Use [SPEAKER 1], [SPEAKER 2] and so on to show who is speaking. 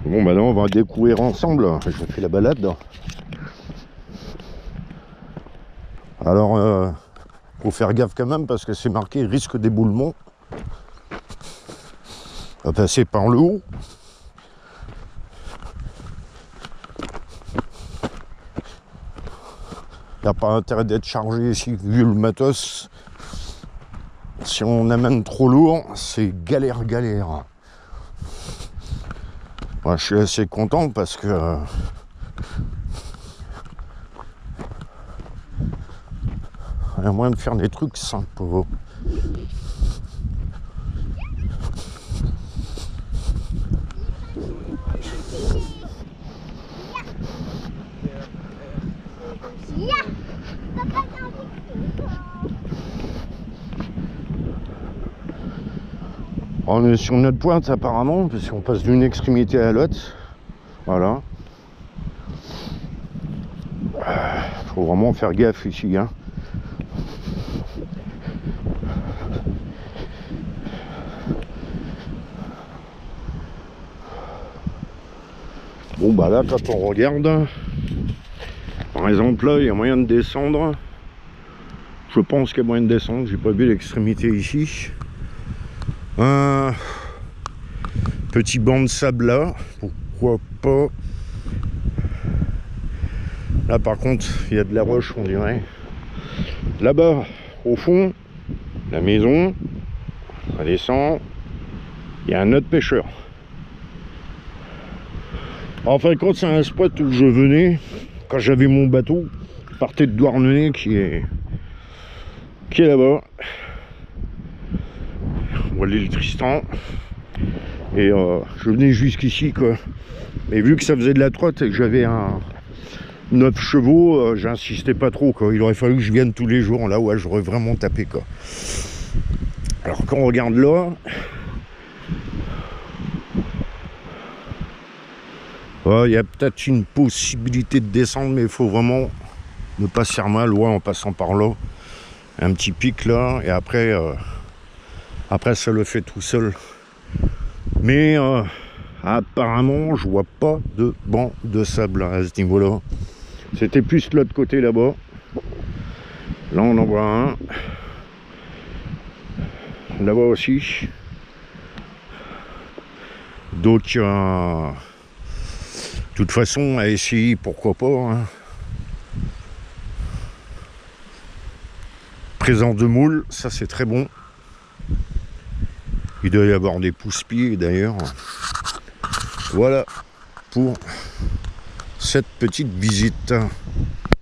[SPEAKER 1] Bon bah là on va découvrir ensemble, je fais la balade. Alors faut faire gaffe quand même parce que c'est marqué risque d'éboulement. On va passer par le haut. Il n'y a pas intérêt d'être chargé ici vu le matos. Si on amène trop lourd, c'est galère. Moi, je suis assez content parce que il y a moyen de faire des trucs sympas. On est sur notre pointe apparemment, parce qu'on passe d'une extrémité à l'autre. Voilà. Faut vraiment faire gaffe ici, hein. Bon bah là quand on regarde, par exemple là il y a moyen de descendre. Je pense qu'il y a moyen de descendre, j'ai pas vu l'extrémité ici. Petit banc de sable là, pourquoi pas. Là par contre il y a de la roche on dirait. Là-bas au fond, la maison, ça descend, il y a un autre pêcheur. En fin de compte c'est un spot où je venais quand j'avais mon bateau, je partais de Douarnenez qui est là-bas. On voit l'île Tristan. Et je venais jusqu'ici quoi. Mais vu que ça faisait de la trotte et que j'avais un 9 chevaux, j'insistais pas trop quoi. Il aurait fallu que je vienne tous les jours là où j'aurais vraiment tapé quoi. Alors quand on regarde là, il y a peut-être une possibilité de descendre, mais il faut vraiment ne pas se faire mal en passant par là. Un petit pic là et après ça le fait tout seul. Mais apparemment je vois pas de banc de sable à ce niveau là. C'était plus de l'autre côté là-bas. Là on en voit un. Là-bas aussi. Donc de toute façon à essayer, pourquoi pas hein. Présence de moules, ça c'est très bon. Il doit y avoir des pousse-pieds d'ailleurs. Voilà pour cette petite visite.